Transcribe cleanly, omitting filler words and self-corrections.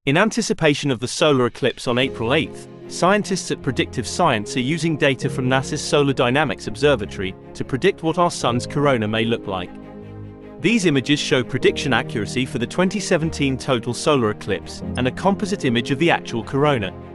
In anticipation of the solar eclipse on April 8, scientists at Predictive Science are using data from NASA's Solar Dynamics Observatory to predict what our sun's corona may look like. These images show prediction accuracy for the 2017 total solar eclipse and a composite image of the actual corona.